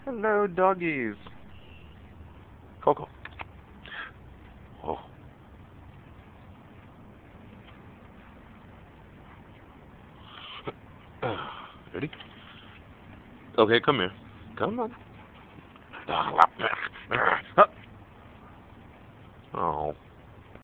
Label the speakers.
Speaker 1: Hello, doggies. Coco. Oh. Ready? Okay, come here. Come on. Oh.